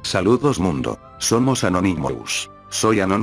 Saludos mundo, somos Anonymous. Soy Anon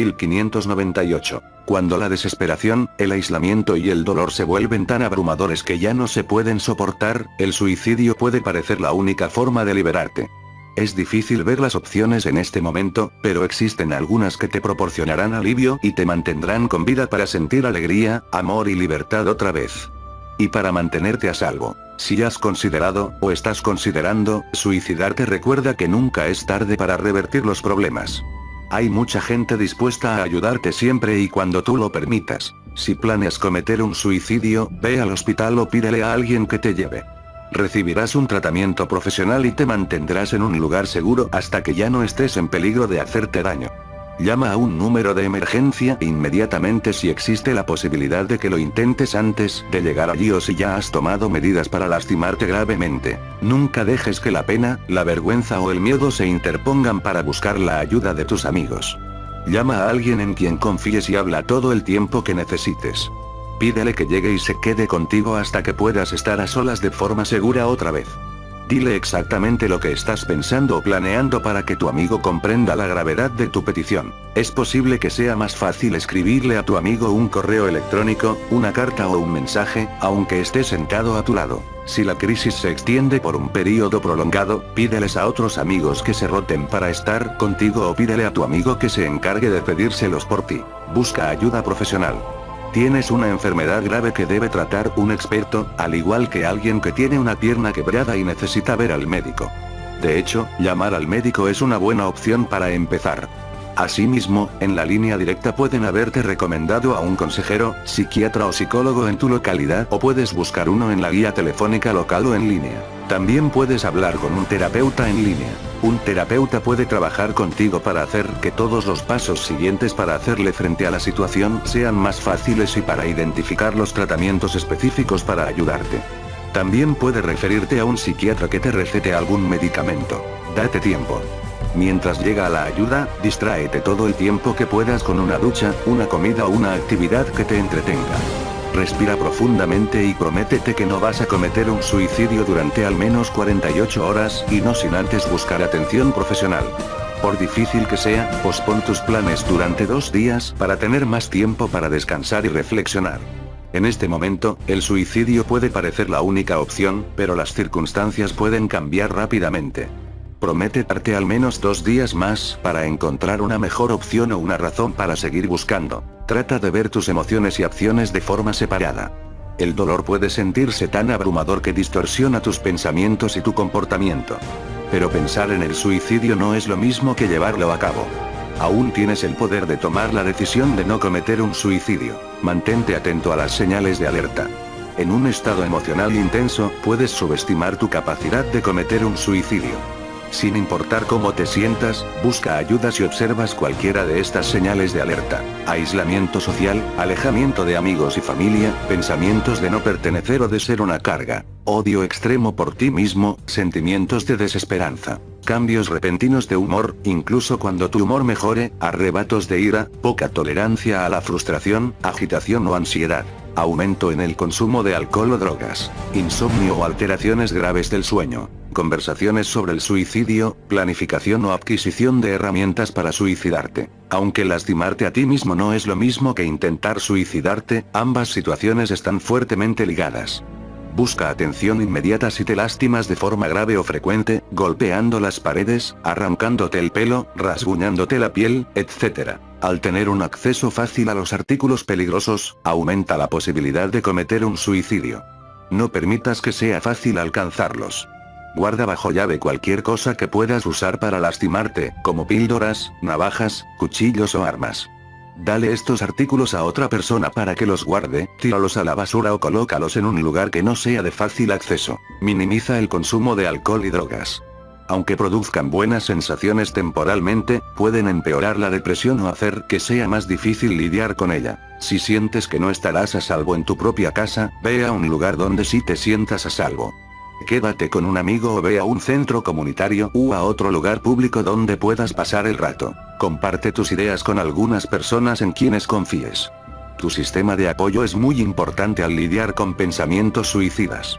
5598. Cuando la desesperación, el aislamiento y el dolor se vuelven tan abrumadores que ya no se pueden soportar, el suicidio puede parecer la única forma de liberarte. Es difícil ver las opciones en este momento, pero existen algunas que te proporcionarán alivio y te mantendrán con vida para sentir alegría, amor y libertad otra vez. Y para mantenerte a salvo. Si has considerado, o estás considerando, suicidarte, recuerda que nunca es tarde para revertir los problemas. Hay mucha gente dispuesta a ayudarte siempre y cuando tú lo permitas. Si planeas cometer un suicidio, ve al hospital o pídele a alguien que te lleve. Recibirás un tratamiento profesional y te mantendrás en un lugar seguro hasta que ya no estés en peligro de hacerte daño. Llama a un número de emergencia inmediatamente si existe la posibilidad de que lo intentes antes de llegar allí o si ya has tomado medidas para lastimarte gravemente. Nunca dejes que la pena, la vergüenza o el miedo se interpongan para buscar la ayuda de tus amigos. Llama a alguien en quien confíes y habla todo el tiempo que necesites. Pídele que llegue y se quede contigo hasta que puedas estar a solas de forma segura otra vez. Dile exactamente lo que estás pensando o planeando para que tu amigo comprenda la gravedad de tu petición. Es posible que sea más fácil escribirle a tu amigo un correo electrónico, una carta o un mensaje, aunque esté sentado a tu lado. Si la crisis se extiende por un periodo prolongado, pídeles a otros amigos que se roten para estar contigo o pídele a tu amigo que se encargue de pedírselos por ti. Busca ayuda profesional. Tienes una enfermedad grave que debe tratar un experto, al igual que alguien que tiene una pierna quebrada y necesita ver al médico. De hecho, llamar al médico es una buena opción para empezar. Asimismo, en la línea directa pueden haberte recomendado a un consejero, psiquiatra o psicólogo en tu localidad o puedes buscar uno en la guía telefónica local o en línea. También puedes hablar con un terapeuta en línea. Un terapeuta puede trabajar contigo para hacer que todos los pasos siguientes para hacerle frente a la situación sean más fáciles y para identificar los tratamientos específicos para ayudarte. También puede referirte a un psiquiatra que te recete algún medicamento. Date tiempo. Mientras llega la ayuda, distráete todo el tiempo que puedas con una ducha, una comida o una actividad que te entretenga. Respira profundamente y prométete que no vas a cometer un suicidio durante al menos 48 horas, y no sin antes buscar atención profesional. Por difícil que sea, pospon tus planes durante 2 días para tener más tiempo para descansar y reflexionar. En este momento, el suicidio puede parecer la única opción, pero las circunstancias pueden cambiar rápidamente. Promete darte al menos 2 días más para encontrar una mejor opción o una razón para seguir buscando. Trata de ver tus emociones y acciones de forma separada. El dolor puede sentirse tan abrumador que distorsiona tus pensamientos y tu comportamiento. Pero pensar en el suicidio no es lo mismo que llevarlo a cabo. Aún tienes el poder de tomar la decisión de no cometer un suicidio. Mantente atento a las señales de alerta. En un estado emocional intenso, puedes subestimar tu capacidad de cometer un suicidio. Sin importar cómo te sientas, busca ayuda si observas cualquiera de estas señales de alerta. Aislamiento social, alejamiento de amigos y familia, pensamientos de no pertenecer o de ser una carga, odio extremo por ti mismo, sentimientos de desesperanza, cambios repentinos de humor, incluso cuando tu humor mejore, arrebatos de ira, poca tolerancia a la frustración, agitación o ansiedad, aumento en el consumo de alcohol o drogas, insomnio o alteraciones graves del sueño. Conversaciones sobre el suicidio, planificación o adquisición de herramientas para suicidarte. Aunque lastimarte a ti mismo no es lo mismo que intentar suicidarte, ambas situaciones están fuertemente ligadas. Busca atención inmediata si te lastimas de forma grave o frecuente, golpeando las paredes, arrancándote el pelo, rasguñándote la piel, etc. Al tener un acceso fácil a los artículos peligrosos, aumenta la posibilidad de cometer un suicidio. No permitas que sea fácil alcanzarlos. Guarda bajo llave cualquier cosa que puedas usar para lastimarte, como píldoras, navajas, cuchillos o armas. Dale estos artículos a otra persona para que los guarde, tíralos a la basura o colócalos en un lugar que no sea de fácil acceso. Minimiza el consumo de alcohol y drogas. Aunque produzcan buenas sensaciones temporalmente, pueden empeorar la depresión o hacer que sea más difícil lidiar con ella. Si sientes que no estarás a salvo en tu propia casa, ve a un lugar donde sí te sientas a salvo. Quédate con un amigo o ve a un centro comunitario u a otro lugar público donde puedas pasar el rato. Comparte tus ideas con algunas personas en quienes confíes. Tu sistema de apoyo es muy importante al lidiar con pensamientos suicidas.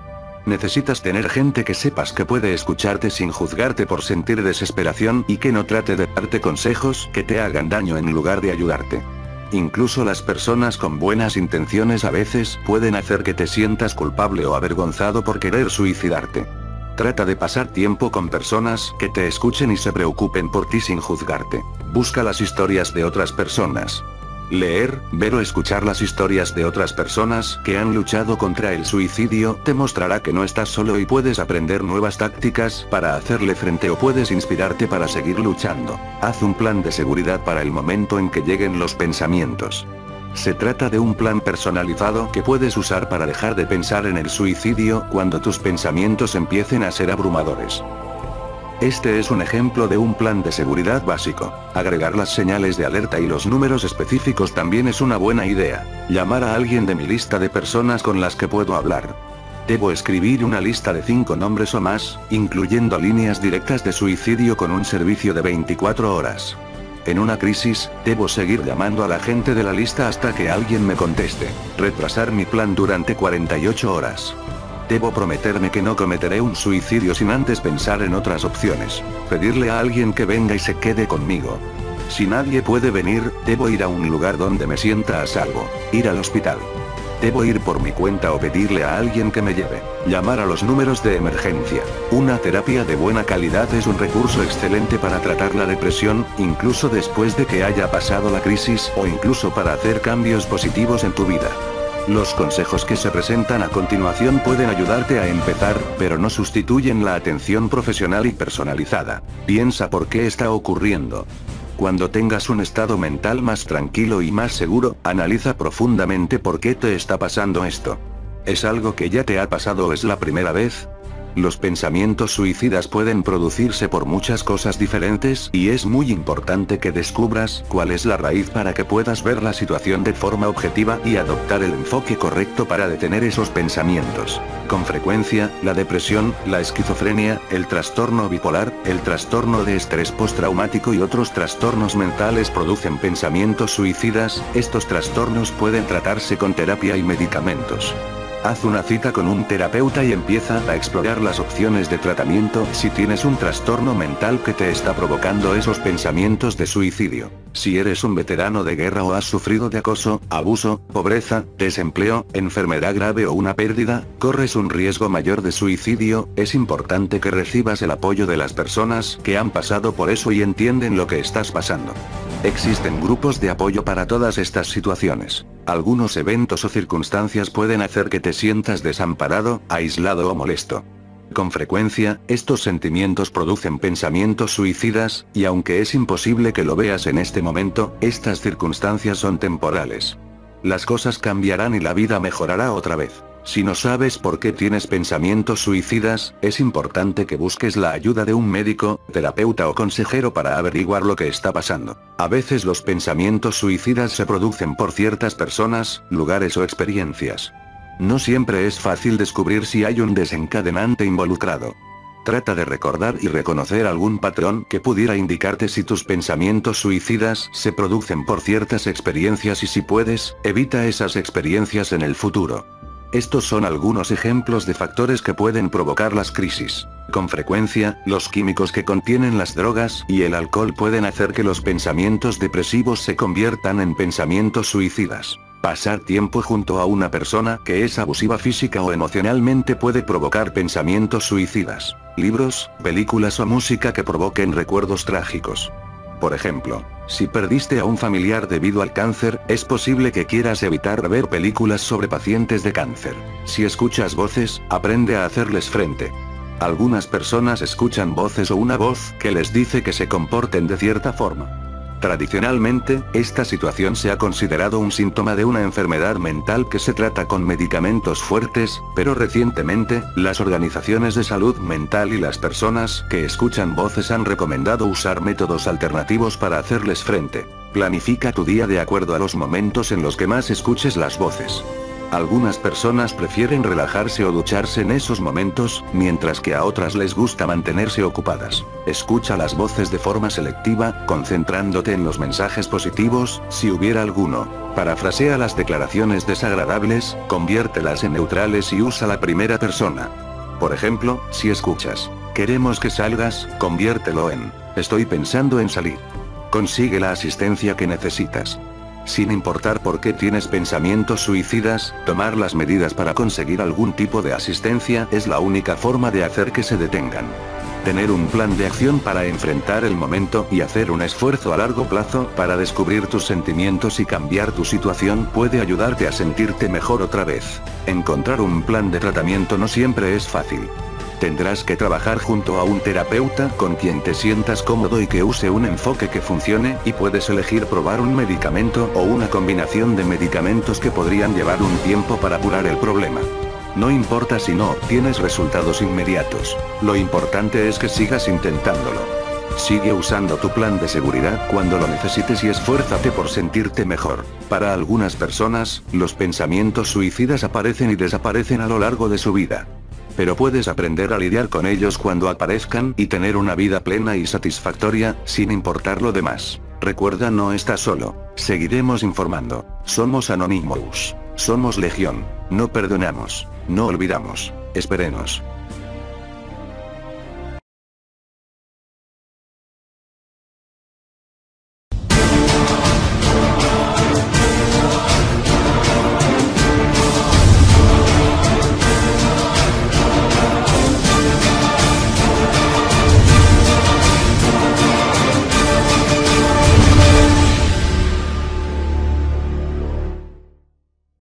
Necesitas tener gente que sepas que puede escucharte sin juzgarte por sentir desesperación y que no trate de darte consejos que te hagan daño en lugar de ayudarte. Incluso las personas con buenas intenciones a veces pueden hacer que te sientas culpable o avergonzado por querer suicidarte. Trata de pasar tiempo con personas que te escuchen y se preocupen por ti sin juzgarte. Busca las historias de otras personas. Leer, ver o escuchar las historias de otras personas que han luchado contra el suicidio te mostrará que no estás solo y puedes aprender nuevas tácticas para hacerle frente o puedes inspirarte para seguir luchando. Haz un plan de seguridad para el momento en que lleguen los pensamientos. Se trata de un plan personalizado que puedes usar para dejar de pensar en el suicidio cuando tus pensamientos empiecen a ser abrumadores. Este es un ejemplo de un plan de seguridad básico. Agregar las señales de alerta y los números específicos también es una buena idea. Llamar a alguien de mi lista de personas con las que puedo hablar. Debo escribir una lista de 5 nombres o más, incluyendo líneas directas de suicidio con un servicio de 24 horas. En una crisis, debo seguir llamando a la gente de la lista hasta que alguien me conteste. Retrasar mi plan durante 48 horas. Debo prometerme que no cometeré un suicidio sin antes pensar en otras opciones. Pedirle a alguien que venga y se quede conmigo. Si nadie puede venir, debo ir a un lugar donde me sienta a salvo. Ir al hospital. Debo ir por mi cuenta o pedirle a alguien que me lleve. Llamar a los números de emergencia. Una terapia de buena calidad es un recurso excelente para tratar la depresión, incluso después de que haya pasado la crisis o incluso para hacer cambios positivos en tu vida. Los consejos que se presentan a continuación pueden ayudarte a empezar, pero no sustituyen la atención profesional y personalizada. Piensa por qué está ocurriendo. Cuando tengas un estado mental más tranquilo y más seguro, analiza profundamente por qué te está pasando esto. ¿Es algo que ya te ha pasado o es la primera vez? Los pensamientos suicidas pueden producirse por muchas cosas diferentes y es muy importante que descubras cuál es la raíz para que puedas ver la situación de forma objetiva y adoptar el enfoque correcto para detener esos pensamientos. Con frecuencia, la depresión, la esquizofrenia, el trastorno bipolar, el trastorno de estrés postraumático y otros trastornos mentales producen pensamientos suicidas. Estos trastornos pueden tratarse con terapia y medicamentos. Haz una cita con un terapeuta y empieza a explorar las opciones de tratamiento si tienes un trastorno mental que te está provocando esos pensamientos de suicidio. Si eres un veterano de guerra o has sufrido de acoso, abuso, pobreza, desempleo, enfermedad grave o una pérdida, corres un riesgo mayor de suicidio. Es importante que recibas el apoyo de las personas que han pasado por eso y entienden lo que estás pasando. Existen grupos de apoyo para todas estas situaciones. Algunos eventos o circunstancias pueden hacer que te sientas desamparado, aislado o molesto. Con frecuencia, estos sentimientos producen pensamientos suicidas, y aunque es imposible que lo veas en este momento, estas circunstancias son temporales. Las cosas cambiarán y la vida mejorará otra vez. Si no sabes por qué tienes pensamientos suicidas, es importante que busques la ayuda de un médico, terapeuta o consejero para averiguar lo que está pasando. A veces los pensamientos suicidas se producen por ciertas personas, lugares o experiencias. No siempre es fácil descubrir si hay un desencadenante involucrado. Trata de recordar y reconocer algún patrón que pudiera indicarte si tus pensamientos suicidas se producen por ciertas experiencias y si puedes, evita esas experiencias en el futuro. Estos son algunos ejemplos de factores que pueden provocar las crisis. Con frecuencia, los químicos que contienen las drogas y el alcohol pueden hacer que los pensamientos depresivos se conviertan en pensamientos suicidas. Pasar tiempo junto a una persona que es abusiva física o emocionalmente puede provocar pensamientos suicidas. Libros, películas o música que provoquen recuerdos trágicos. Por ejemplo, si perdiste a un familiar debido al cáncer, es posible que quieras evitar ver películas sobre pacientes de cáncer. Si escuchas voces, aprende a hacerles frente. Algunas personas escuchan voces o una voz que les dice que se comporten de cierta forma. Tradicionalmente, esta situación se ha considerado un síntoma de una enfermedad mental que se trata con medicamentos fuertes, pero recientemente, las organizaciones de salud mental y las personas que escuchan voces han recomendado usar métodos alternativos para hacerles frente. Planifica tu día de acuerdo a los momentos en los que más escuches las voces. Algunas personas prefieren relajarse o ducharse en esos momentos, mientras que a otras les gusta mantenerse ocupadas. Escucha las voces de forma selectiva, concentrándote en los mensajes positivos, si hubiera alguno. Parafrasea las declaraciones desagradables, conviértelas en neutrales y usa la primera persona. Por ejemplo, si escuchas, queremos que salgas, conviértelo en, estoy pensando en salir. Consigue la asistencia que necesitas. Sin importar por qué tienes pensamientos suicidas, tomar las medidas para conseguir algún tipo de asistencia es la única forma de hacer que se detengan. Tener un plan de acción para enfrentar el momento y hacer un esfuerzo a largo plazo para descubrir tus sentimientos y cambiar tu situación puede ayudarte a sentirte mejor otra vez. Encontrar un plan de tratamiento no siempre es fácil. Tendrás que trabajar junto a un terapeuta con quien te sientas cómodo y que use un enfoque que funcione, y puedes elegir probar un medicamento o una combinación de medicamentos que podrían llevar un tiempo para curar el problema. No importa si no obtienes resultados inmediatos, lo importante es que sigas intentándolo. Sigue usando tu plan de seguridad cuando lo necesites y esfuérzate por sentirte mejor. Para algunas personas, los pensamientos suicidas aparecen y desaparecen a lo largo de su vida. Pero puedes aprender a lidiar con ellos cuando aparezcan y tener una vida plena y satisfactoria, sin importar lo demás. Recuerda, no estás solo. Seguiremos informando. Somos Anonymous. Somos Legión. No perdonamos. No olvidamos. Espérenos.